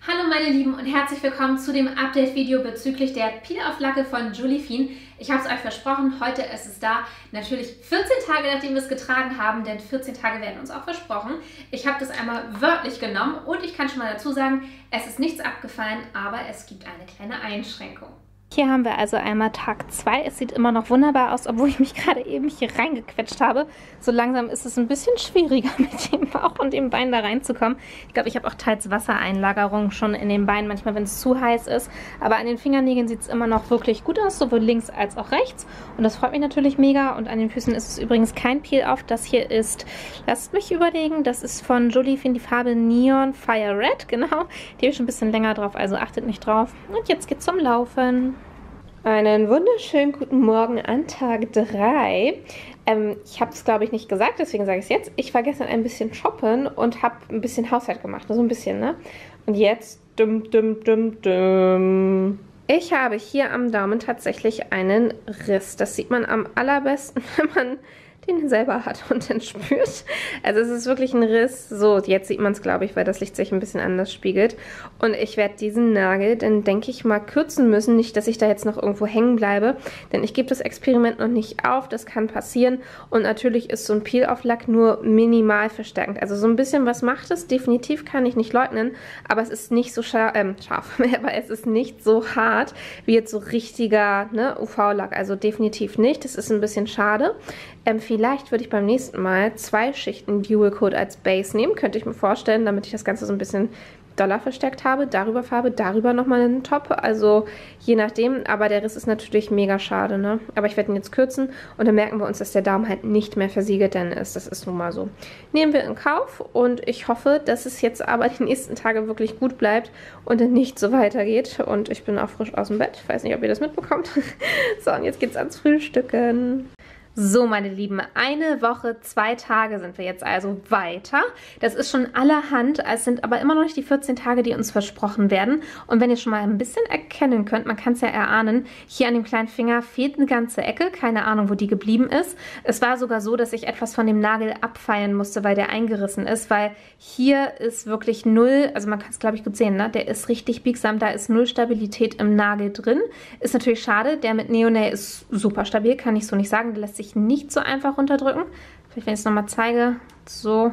Hallo meine Lieben und herzlich willkommen zu dem Update-Video bezüglich der Peel-Off-Lacke von Jolie. Ich habe es euch versprochen, heute ist es da. Natürlich 14 Tage, nachdem wir es getragen haben, denn 14 Tage werden uns auch versprochen. Ich habe das einmal wörtlich genommen und ich kann schon mal dazu sagen, es ist nichts abgefallen, aber es gibt eine kleine Einschränkung. Hier haben wir also einmal Tag 2. Es sieht immer noch wunderbar aus, obwohl ich mich gerade eben hier reingequetscht habe. So langsam ist es ein bisschen schwieriger, mit dem Bauch und dem Bein da reinzukommen. Ich glaube, ich habe auch teils Wassereinlagerung schon in den Beinen, manchmal, wenn es zu heiß ist. Aber an den Fingernägeln sieht es immer noch wirklich gut aus, sowohl links als auch rechts. Und das freut mich natürlich mega. Und an den Füßen ist es übrigens kein Peel-Off. Das hier ist, lasst mich überlegen, das ist von Jolie die Farbe Neon Fire Red, genau. Die habe ich schon ein bisschen länger drauf, also achtet nicht drauf. Und jetzt geht's zum Laufen. Einen wunderschönen guten Morgen an Tag 3. Ich habe es, glaube ich, nicht gesagt, deswegen sage ich es jetzt. Ich war gestern ein bisschen shoppen und habe ein bisschen Haushalt gemacht, nur so ein bisschen, ne? Und jetzt, ich habe hier am Daumen tatsächlich einen Riss. Das sieht man am allerbesten, wenn man den selber hat und den spürt. Also es ist wirklich ein Riss. So, jetzt sieht man es, glaube ich, weil das Licht sich ein bisschen anders spiegelt. Und ich werde diesen Nagel dann, denke ich mal, kürzen müssen. Nicht, dass ich da jetzt noch irgendwo hängen bleibe. Denn ich gebe das Experiment noch nicht auf. Das kann passieren. Und natürlich ist so ein Peel-Off-Lack nur minimal verstärkend. Also so ein bisschen was macht es. Definitiv kann ich nicht leugnen. Aber es ist nicht so scharf. Aber es ist nicht so hart wie jetzt so richtiger, ne, UV-Lack. Also definitiv nicht. Das ist ein bisschen schade. Vielleicht würde ich beim nächsten Mal 2 Schichten Dual Coat als Base nehmen, könnte ich mir vorstellen, damit ich das Ganze so ein bisschen doller verstärkt habe. Darüber Farbe, darüber nochmal einen Top, also je nachdem. Aber der Riss ist natürlich mega schade, ne? Aber ich werde ihn jetzt kürzen und dann merken wir uns, dass der Daumen halt nicht mehr versiegelt dann ist. Das ist nun mal so. Nehmen wir in Kauf und ich hoffe, dass es jetzt aber die nächsten Tage wirklich gut bleibt und dann nicht so weitergeht. Und ich bin auch frisch aus dem Bett. Ich weiß nicht, ob ihr das mitbekommt. So, und jetzt geht's ans Frühstücken. So, meine Lieben, 1 Woche, 2 Tage sind wir jetzt also weiter. Das ist schon allerhand, es sind aber immer noch nicht die 14 Tage, die uns versprochen werden. Und wenn ihr schon mal ein bisschen erkennen könnt, man kann es ja erahnen, hier an dem kleinen Finger fehlt eine ganze Ecke, keine Ahnung, wo die geblieben ist. Es war sogar so, dass ich etwas von dem Nagel abfeilen musste, weil der eingerissen ist, weil hier ist wirklich null, also man kann es, glaube ich, gut sehen, ne? Der ist richtig biegsam, da ist null Stabilität im Nagel drin. Ist natürlich schade, der mit Neonail ist super stabil, kann ich so nicht sagen, der lässt sich nicht so einfach runterdrücken. Vielleicht, wenn ich es nochmal zeige, so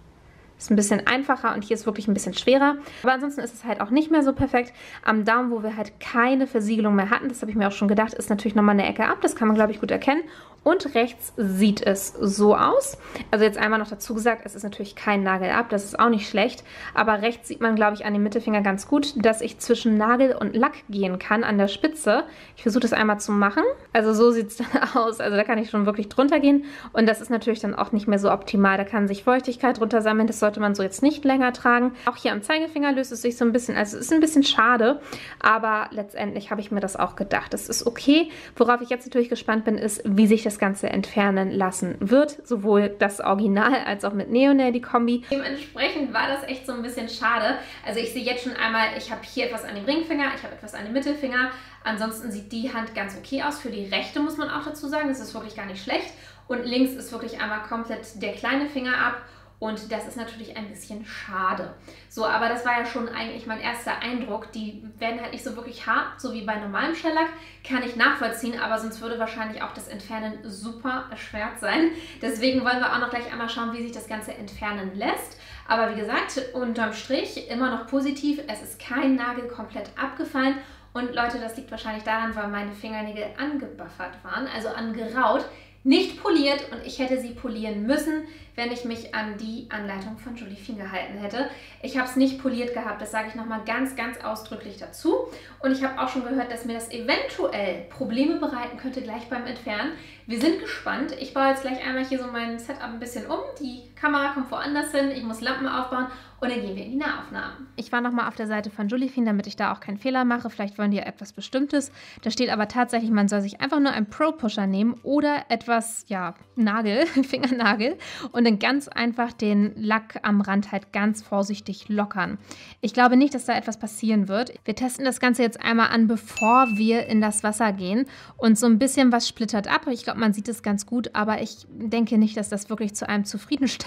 ist ein bisschen einfacher und hier ist wirklich ein bisschen schwerer. Aber ansonsten ist es halt auch nicht mehr so perfekt. Am Daumen, wo wir halt keine Versiegelung mehr hatten, das habe ich mir auch schon gedacht, ist natürlich nochmal eine Ecke ab. Das kann man, glaube ich, gut erkennen. Und rechts sieht es so aus. Also jetzt einmal noch dazu gesagt, es ist natürlich kein Nagel ab, das ist auch nicht schlecht. Aber rechts sieht man, glaube ich, an dem Mittelfinger ganz gut, dass ich zwischen Nagel und Lack gehen kann an der Spitze. Ich versuche das einmal zu machen. Also so sieht es dann aus. Also da kann ich schon wirklich drunter gehen. Und das ist natürlich dann auch nicht mehr so optimal. Da kann sich Feuchtigkeit drunter sammeln. Das sollte man so jetzt nicht länger tragen. Auch hier am Zeigefinger löst es sich so ein bisschen. Also es ist ein bisschen schade. Aber letztendlich habe ich mir das auch gedacht. Das ist okay. Worauf ich jetzt natürlich gespannt bin, ist, wie sich das Ganze entfernen lassen wird. Sowohl das Original als auch mit Neonail die Kombi. Dementsprechend war das echt so ein bisschen schade. Also ich sehe jetzt schon einmal, ich habe hier etwas an dem Ringfinger, ich habe etwas an dem Mittelfinger. Ansonsten sieht die Hand ganz okay aus. Für die rechte muss man auch dazu sagen, das ist wirklich gar nicht schlecht. Und links ist wirklich einmal komplett der kleine Finger ab. Und das ist natürlich ein bisschen schade. So, aber das war ja schon eigentlich mein erster Eindruck. Die werden halt nicht so wirklich hart, so wie bei normalem Shellac. Kann ich nachvollziehen, aber sonst würde wahrscheinlich auch das Entfernen super erschwert sein. Deswegen wollen wir auch noch gleich einmal schauen, wie sich das Ganze entfernen lässt. Aber wie gesagt, unterm Strich immer noch positiv. Es ist kein Nagel komplett abgefallen. Und Leute, das liegt wahrscheinlich daran, weil meine Fingernägel angebuffert waren, also angeraut. Nicht poliert und ich hätte sie polieren müssen, wenn ich mich an die Anleitung von Jolie gehalten hätte. Ich habe es nicht poliert gehabt, das sage ich nochmal ganz, ganz ausdrücklich dazu. Und ich habe auch schon gehört, dass mir das eventuell Probleme bereiten könnte gleich beim Entfernen. Wir sind gespannt. Ich baue jetzt gleich einmal hier so mein Setup ein bisschen um. Die Kamera kommt woanders hin, ich muss Lampen aufbauen und dann gehen wir in die Nahaufnahmen. Ich war nochmal auf der Seite von Jolie, damit ich da auch keinen Fehler mache. Vielleicht wollen die ja etwas Bestimmtes. Da steht aber tatsächlich, man soll sich einfach nur einen Pro-Pusher nehmen oder etwas, ja, Nagel, Fingernagel und dann ganz einfach den Lack am Rand halt ganz vorsichtig lockern. Ich glaube nicht, dass da etwas passieren wird. Wir testen das Ganze jetzt einmal an, bevor wir in das Wasser gehen und so ein bisschen was splittert ab. Ich glaube, man sieht es ganz gut, aber ich denke nicht, dass das wirklich zu einem zufriedenstellenden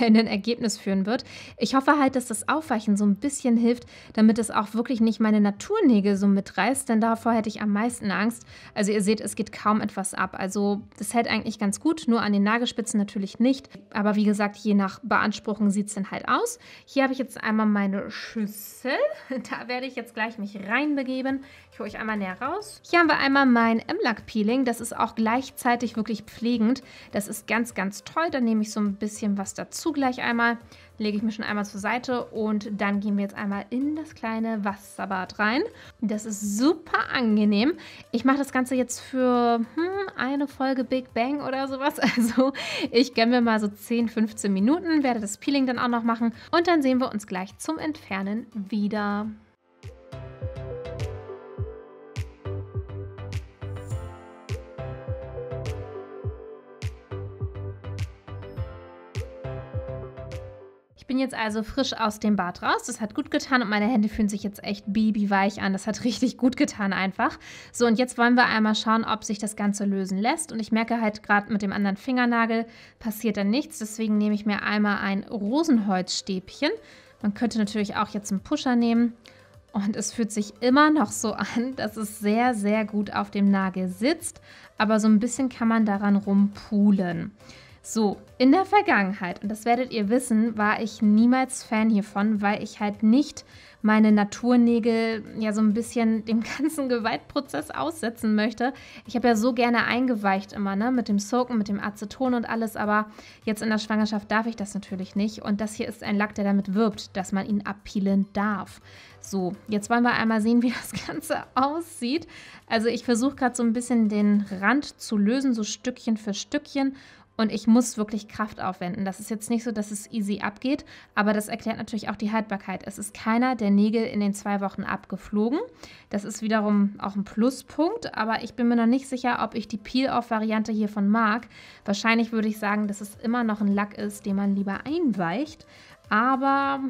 zufriedenstellenden Ergebnis führen wird. Ich hoffe halt, dass das Aufweichen so ein bisschen hilft, damit es auch wirklich nicht meine Naturnägel so mitreißt, denn davor hätte ich am meisten Angst. Also ihr seht, es geht kaum etwas ab. Also das hält eigentlich ganz gut, nur an den Nagelspitzen natürlich nicht. Aber wie gesagt, je nach Beanspruchung sieht es dann halt aus. Hier habe ich jetzt einmal meine Schüssel. Da werde ich jetzt gleich mich reinbegeben. Ich hole euch einmal näher raus. Hier haben wir einmal mein M-Lack-Peeling. Das ist auch gleichzeitig wirklich pflegend. Das ist ganz, ganz toll. Dann nehme ich so ein bisschen was dazu gleich einmal. Lege ich mir schon einmal zur Seite und dann gehen wir jetzt einmal in das kleine Wasserbad rein. Das ist super angenehm. Ich mache das Ganze jetzt für eine Folge Big Bang oder sowas. Also ich gönne mir mal so 10, 15 Minuten, werde das Peeling dann auch noch machen und dann sehen wir uns gleich zum Entfernen wieder. Ich bin jetzt also frisch aus dem Bad raus. Das hat gut getan und meine Hände fühlen sich jetzt echt babyweich an. Das hat richtig gut getan einfach. So, und jetzt wollen wir einmal schauen, ob sich das Ganze lösen lässt. Und ich merke halt gerade mit dem anderen Fingernagel passiert dann nichts. Deswegen nehme ich mir einmal ein Rosenholzstäbchen. Man könnte natürlich auch jetzt einen Pusher nehmen. Und es fühlt sich immer noch so an, dass es sehr, sehr gut auf dem Nagel sitzt. Aber so ein bisschen kann man daran rumpulen. So, in der Vergangenheit, und das werdet ihr wissen, war ich niemals Fan hiervon, weil ich halt nicht meine Naturnägel ja so ein bisschen dem ganzen Geweihtprozess aussetzen möchte. Ich habe ja so gerne eingeweicht immer, ne, mit dem Soaken, mit dem Aceton und alles, aber jetzt in der Schwangerschaft darf ich das natürlich nicht. Und das hier ist ein Lack, der damit wirbt, dass man ihn abpeelen darf. So, jetzt wollen wir einmal sehen, wie das Ganze aussieht. Also ich versuche gerade so ein bisschen den Rand zu lösen, so Stückchen für Stückchen. Und ich muss wirklich Kraft aufwenden. Das ist jetzt nicht so, dass es easy abgeht, aber das erklärt natürlich auch die Haltbarkeit. Es ist keiner der Nägel in den 2 Wochen abgeflogen. Das ist wiederum auch ein Pluspunkt, aber ich bin mir noch nicht sicher, ob ich die Peel-Off-Variante hiervon mag. Wahrscheinlich würde ich sagen, dass es immer noch ein Lack ist, den man lieber einweicht. Aber,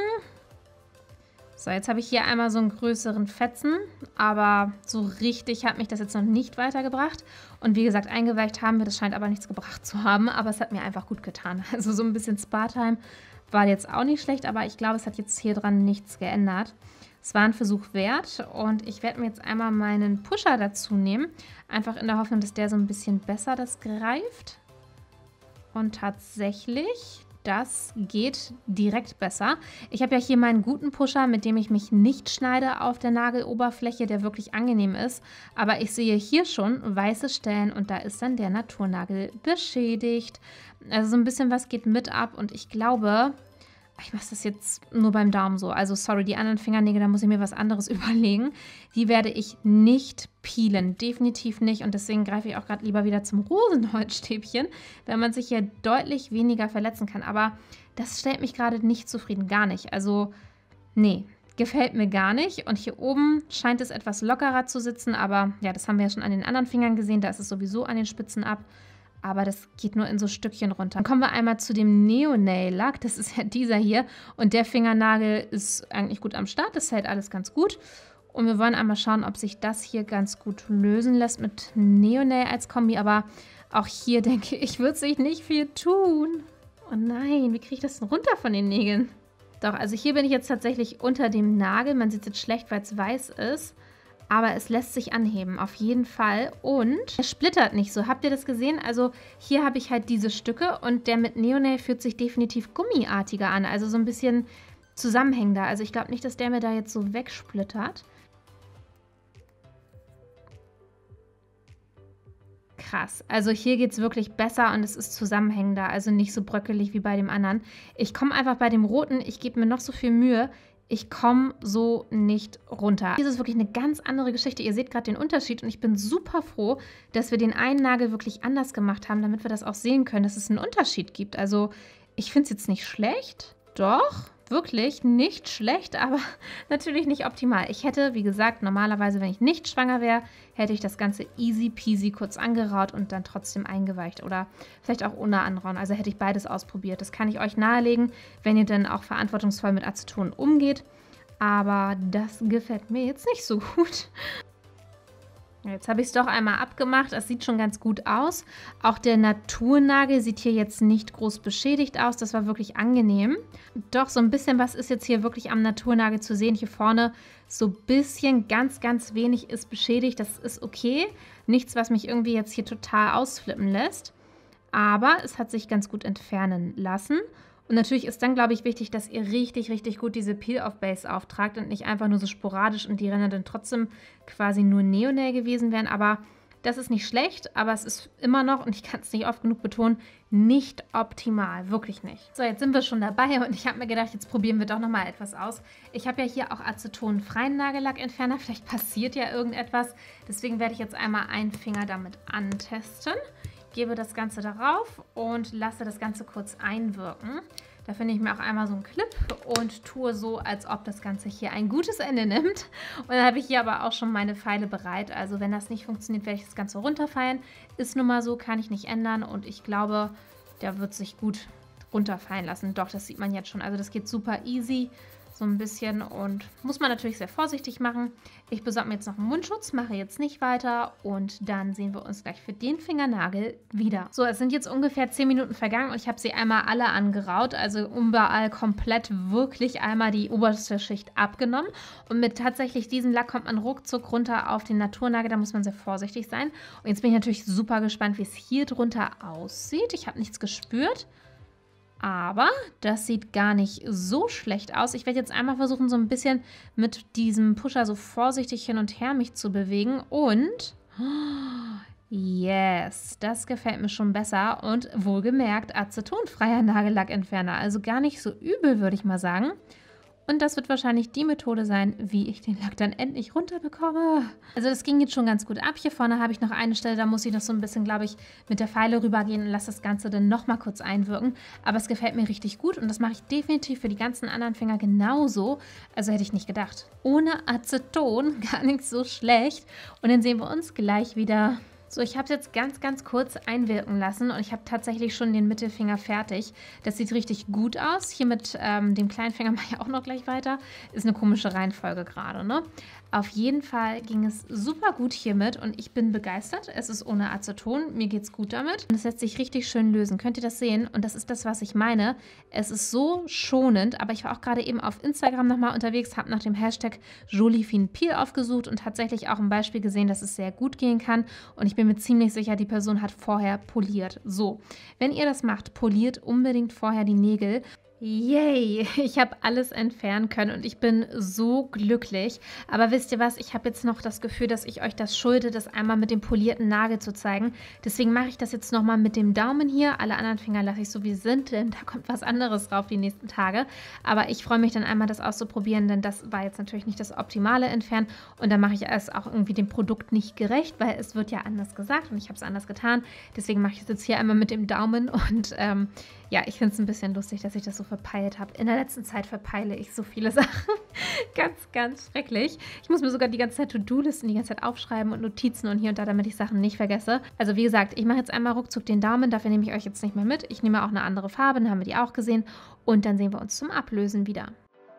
So, jetzt habe ich hier einmal so einen größeren Fetzen, aber so richtig hat mich das jetzt noch nicht weitergebracht. Und wie gesagt, eingeweicht haben wir, das scheint aber nichts gebracht zu haben, aber es hat mir einfach gut getan. Also so ein bisschen Spa-Time war jetzt auch nicht schlecht, aber ich glaube, es hat jetzt hier dran nichts geändert. Es war ein Versuch wert und ich werde mir jetzt einmal meinen Pusher dazu nehmen, einfach in der Hoffnung, dass der so ein bisschen besser das greift. Und tatsächlich, das geht direkt besser. Ich habe ja hier meinen guten Pusher, mit dem ich mich nicht schneide auf der Nageloberfläche, der wirklich angenehm ist. Aber ich sehe hier schon weiße Stellen und da ist dann der Naturnagel beschädigt. Also so ein bisschen was geht mit ab und ich glaube, ich mache das jetzt nur beim Daumen so. Also sorry, die anderen Fingernägel, da muss ich mir was anderes überlegen. Die werde ich nicht peelen, definitiv nicht. Und deswegen greife ich auch gerade lieber wieder zum Rosenholzstäbchen, weil man sich hier deutlich weniger verletzen kann. Aber das stellt mich gerade nicht zufrieden, gar nicht. Also nee, gefällt mir gar nicht. Und hier oben scheint es etwas lockerer zu sitzen, aber ja, das haben wir ja schon an den anderen Fingern gesehen. Da ist es sowieso an den Spitzen ab. Aber das geht nur in so Stückchen runter. Dann kommen wir einmal zu dem Neo-Nail-Lack. Das ist ja dieser hier. Und der Fingernagel ist eigentlich gut am Start. Das hält alles ganz gut. Und wir wollen einmal schauen, ob sich das hier ganz gut lösen lässt mit Neo-Nail als Kombi. Aber auch hier denke ich, wird sich nicht viel tun. Oh nein, wie kriege ich das denn runter von den Nägeln? Doch, also hier bin ich jetzt tatsächlich unter dem Nagel. Man sieht es jetzt schlecht, weil es weiß ist. Aber es lässt sich anheben, auf jeden Fall. Und er splittert nicht so. Habt ihr das gesehen? Also hier habe ich halt diese Stücke und der mit Neo-Nail fühlt sich definitiv gummiartiger an. Also so ein bisschen zusammenhängender. Also ich glaube nicht, dass der mir da jetzt so wegsplittert. Krass. Also hier geht es wirklich besser und es ist zusammenhängender. Also nicht so bröckelig wie bei dem anderen. Ich komme einfach bei dem roten, ich gebe mir noch so viel Mühe. Ich komme so nicht runter. Hier ist es wirklich eine ganz andere Geschichte. Ihr seht gerade den Unterschied und ich bin super froh, dass wir den einen Nagel wirklich anders gemacht haben, damit wir das auch sehen können, dass es einen Unterschied gibt. Also ich finde es jetzt nicht schlecht. Doch, wirklich nicht schlecht, aber natürlich nicht optimal. Ich hätte, wie gesagt, normalerweise, wenn ich nicht schwanger wäre, hätte ich das Ganze easy peasy kurz angeraut und dann trotzdem eingeweicht oder vielleicht auch ohne anrauen. Also hätte ich beides ausprobiert. Das kann ich euch nahelegen, wenn ihr dann auch verantwortungsvoll mit Aceton umgeht. Aber das gefällt mir jetzt nicht so gut. Jetzt habe ich es doch einmal abgemacht. Das sieht schon ganz gut aus. Auch der Naturnagel sieht hier jetzt nicht groß beschädigt aus. Das war wirklich angenehm. Doch, so ein bisschen was ist jetzt hier wirklich am Naturnagel zu sehen. Hier vorne so ein bisschen, ganz, ganz wenig ist beschädigt. Das ist okay. Nichts, was mich irgendwie jetzt hier total ausflippen lässt. Aber es hat sich ganz gut entfernen lassen. Und natürlich ist dann, glaube ich, wichtig, dass ihr richtig, richtig gut diese Peel-Off-Base auftragt und nicht einfach nur so sporadisch und die Ränder dann trotzdem quasi nur Neonail gewesen wären. Aber das ist nicht schlecht, aber es ist immer noch, und ich kann es nicht oft genug betonen, nicht optimal. Wirklich nicht. So, jetzt sind wir schon dabei und ich habe mir gedacht, jetzt probieren wir doch nochmal etwas aus. Ich habe ja hier auch acetonfreien Nagellackentferner. Vielleicht passiert ja irgendetwas. Deswegen werde ich jetzt einmal einen Finger damit antesten. Gebe das Ganze darauf und lasse das Ganze kurz einwirken. Dafür nehme ich mir auch einmal so einen Clip und tue so, als ob das Ganze hier ein gutes Ende nimmt. Und dann habe ich hier aber auch schon meine Pfeile bereit. Also wenn das nicht funktioniert, werde ich das Ganze runterfallen. Ist nun mal so, kann ich nicht ändern. Und ich glaube, der wird sich gut runterfallen lassen. Doch, das sieht man jetzt schon. Also das geht super easy. So ein bisschen und muss man natürlich sehr vorsichtig machen. Ich besorge mir jetzt noch einen Mundschutz, mache jetzt nicht weiter und dann sehen wir uns gleich für den Fingernagel wieder. So, es sind jetzt ungefähr 10 Minuten vergangen und ich habe sie einmal alle angeraut, also überall komplett wirklich einmal die oberste Schicht abgenommen und mit tatsächlich diesem Lack kommt man ruckzuck runter auf den Naturnagel, da muss man sehr vorsichtig sein. Und jetzt bin ich natürlich super gespannt, wie es hier drunter aussieht. Ich habe nichts gespürt. Aber das sieht gar nicht so schlecht aus. Ich werde jetzt einmal versuchen, so ein bisschen mit diesem Pusher so vorsichtig hin und her mich zu bewegen. Und, yes, das gefällt mir schon besser. Und wohlgemerkt, acetonfreier Nagellackentferner. Also gar nicht so übel, würde ich mal sagen. Und das wird wahrscheinlich die Methode sein, wie ich den Lack dann endlich runterbekomme. Also das ging jetzt schon ganz gut ab. Hier vorne habe ich noch eine Stelle, da muss ich noch so ein bisschen, glaube ich, mit der Feile rübergehen und lasse das Ganze dann nochmal kurz einwirken. Aber es gefällt mir richtig gut und das mache ich definitiv für die ganzen anderen Finger genauso. Also hätte ich nicht gedacht. Ohne Aceton gar nicht so schlecht. Und dann sehen wir uns gleich wieder. So, ich habe es jetzt ganz, ganz kurz einwirken lassen und ich habe tatsächlich schon den Mittelfinger fertig. Das sieht richtig gut aus. Hier mit dem kleinen Finger mache ich auch noch gleich weiter. Ist eine komische Reihenfolge gerade, ne? Auf jeden Fall ging es super gut hiermit und ich bin begeistert. Es ist ohne Aceton, mir geht es gut damit. Und es lässt sich richtig schön lösen. Könnt ihr das sehen? Und das ist das, was ich meine. Es ist so schonend, aber ich war auch gerade eben auf Instagram nochmal unterwegs, habe nach dem Hashtag JolieFinePeel aufgesucht und tatsächlich auch ein Beispiel gesehen, dass es sehr gut gehen kann. Und ich bin mir ziemlich sicher, die Person hat vorher poliert. So, wenn ihr das macht, poliert unbedingt vorher die Nägel. Yay, ich habe alles entfernen können und ich bin so glücklich. Aber wisst ihr was, ich habe jetzt noch das Gefühl, dass ich euch das schulde, das einmal mit dem polierten Nagel zu zeigen. Deswegen mache ich das jetzt nochmal mit dem Daumen hier. Alle anderen Finger lasse ich so wie sie sind, denn da kommt was anderes drauf die nächsten Tage. Aber ich freue mich dann einmal, das auszuprobieren, denn das war jetzt natürlich nicht das optimale Entfernen. Und dann mache ich es auch irgendwie dem Produkt nicht gerecht, weil es wird ja anders gesagt und ich habe es anders getan. Deswegen mache ich es jetzt hier einmal mit dem Daumen und ja, ich finde es ein bisschen lustig, dass ich das so verpeilt habe. In der letzten Zeit verpeile ich so viele Sachen. Ganz, ganz schrecklich. Ich muss mir sogar die ganze Zeit To-Do-Listen die ganze Zeit aufschreiben und Notizen und hier und da, damit ich Sachen nicht vergesse. Also wie gesagt, ich mache jetzt einmal ruckzuck den Daumen. Dafür nehme ich euch jetzt nicht mehr mit. Ich nehme auch eine andere Farbe, dann haben wir die auch gesehen. Und dann sehen wir uns zum Ablösen wieder.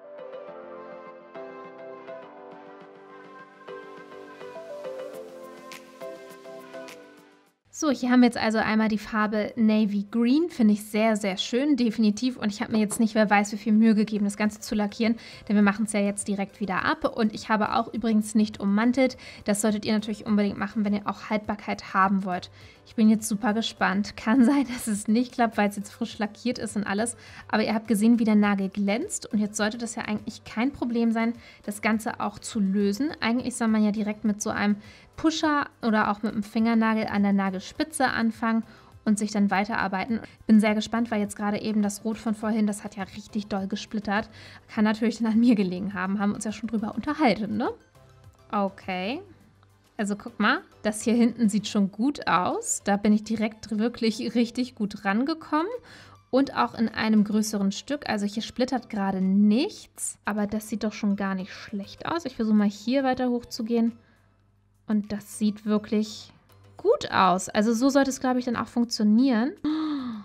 So, hier haben wir jetzt also einmal die Farbe Navy Green, finde ich sehr, sehr schön, definitiv. Und ich habe mir jetzt nicht, wer weiß, wie viel Mühe gegeben, das Ganze zu lackieren, denn wir machen es ja jetzt direkt wieder ab. Und ich habe auch übrigens nicht ummantelt. Das solltet ihr natürlich unbedingt machen, wenn ihr auch Haltbarkeit haben wollt. Ich bin jetzt super gespannt. Kann sein, dass es nicht klappt, weil es jetzt frisch lackiert ist und alles. Aber ihr habt gesehen, wie der Nagel glänzt. Und jetzt sollte das ja eigentlich kein Problem sein, das Ganze auch zu lösen. Eigentlich soll man ja direkt mit so einem Pusher oder auch mit dem Fingernagel an der Nagelspitze anfangen und sich dann weiterarbeiten. Bin sehr gespannt, weil jetzt gerade eben das Rot von vorhin, das hat ja richtig doll gesplittert. Kann natürlich dann an mir gelegen haben. Haben uns ja schon drüber unterhalten, ne? Okay. Also guck mal, das hier hinten sieht schon gut aus. Da bin ich direkt wirklich richtig gut rangekommen. Und auch in einem größeren Stück. Also hier splittert gerade nichts. Aber das sieht doch schon gar nicht schlecht aus. Ich versuche mal hier weiter hoch zu gehen. Und das sieht wirklich gut aus. Also so sollte es, glaube ich, dann auch funktionieren.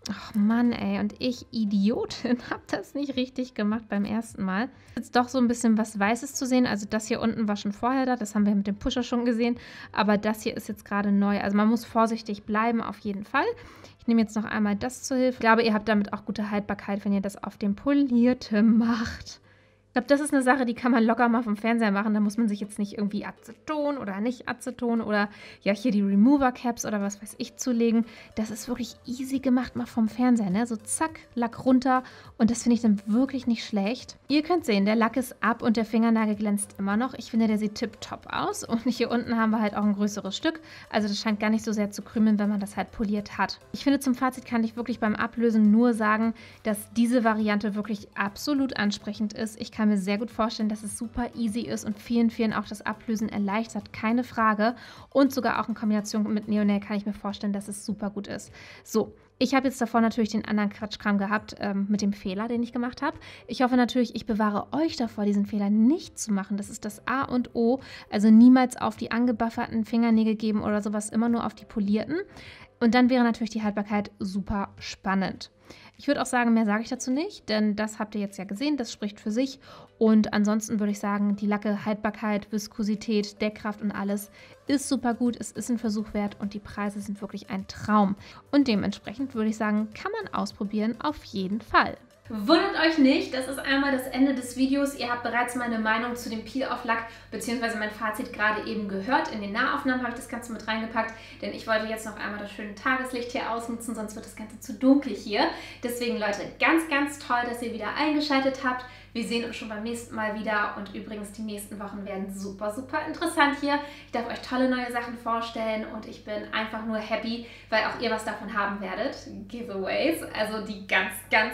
Ach Mann, ey, und ich, Idiotin, habe das nicht richtig gemacht beim ersten Mal. Jetzt doch so ein bisschen was Weißes zu sehen. Also das hier unten war schon vorher da, das haben wir mit dem Pusher schon gesehen. Aber das hier ist jetzt gerade neu. Also man muss vorsichtig bleiben, auf jeden Fall. Ich nehme jetzt noch einmal das zur Hilfe. Ich glaube, ihr habt damit auch gute Haltbarkeit, wenn ihr das auf dem Polierten macht. Ich glaube, das ist eine Sache, die kann man locker mal vom Fernseher machen. Da muss man sich jetzt nicht irgendwie Aceton oder nicht Aceton oder ja hier die Remover Caps oder was weiß ich zulegen. Das ist wirklich easy gemacht mal vom Fernseher, ne? So zack, Lack runter und das finde ich dann wirklich nicht schlecht. Ihr könnt sehen, der Lack ist ab und der Fingernagel glänzt immer noch. Ich finde, der sieht tipptopp aus und hier unten haben wir halt auch ein größeres Stück. Also das scheint gar nicht so sehr zu krümeln, wenn man das halt poliert hat. Ich finde, zum Fazit kann ich wirklich beim Ablösen nur sagen, dass diese Variante wirklich absolut ansprechend ist. Ich kann mir sehr gut vorstellen, dass es super easy ist und vielen auch das Ablösen erleichtert, keine Frage. Und sogar auch in Kombination mit Neonail kann ich mir vorstellen, dass es super gut ist. So, ich habe jetzt davor natürlich den anderen Quatschkram gehabt mit dem Fehler, den ich gemacht habe. Ich hoffe natürlich, ich bewahre euch davor, diesen Fehler nicht zu machen. Das ist das A und O. Also niemals auf die angebufferten Fingernägel geben oder sowas, immer nur auf die polierten. Und dann wäre natürlich die Haltbarkeit super spannend. Ich würde auch sagen, mehr sage ich dazu nicht, denn das habt ihr jetzt ja gesehen, das spricht für sich. Und ansonsten würde ich sagen, die Lacke, Haltbarkeit, Viskosität, Deckkraft und alles ist super gut. Es ist ein Versuch wert und die Preise sind wirklich ein Traum. Und dementsprechend würde ich sagen, kann man ausprobieren auf jeden Fall. Wundert euch nicht, das ist einmal das Ende des Videos. Ihr habt bereits meine Meinung zu dem Peel-Off-Lack bzw. mein Fazit gerade eben gehört. In den Nahaufnahmen habe ich das Ganze mit reingepackt, denn ich wollte jetzt noch einmal das schöne Tageslicht hier ausnutzen, sonst wird das Ganze zu dunkel hier. Deswegen Leute, ganz toll, dass ihr wieder eingeschaltet habt. Wir sehen uns schon beim nächsten Mal wieder und übrigens die nächsten Wochen werden super interessant hier. Ich darf euch tolle neue Sachen vorstellen und ich bin einfach nur happy, weil auch ihr was davon haben werdet. Giveaways, also die ganz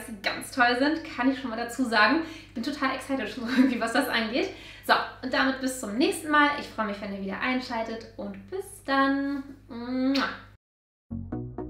toll sind, kann ich schon mal dazu sagen. Ich bin total excited schon irgendwie, was das angeht. So, und damit bis zum nächsten Mal. Ich freue mich, wenn ihr wieder einschaltet und bis dann. Mua.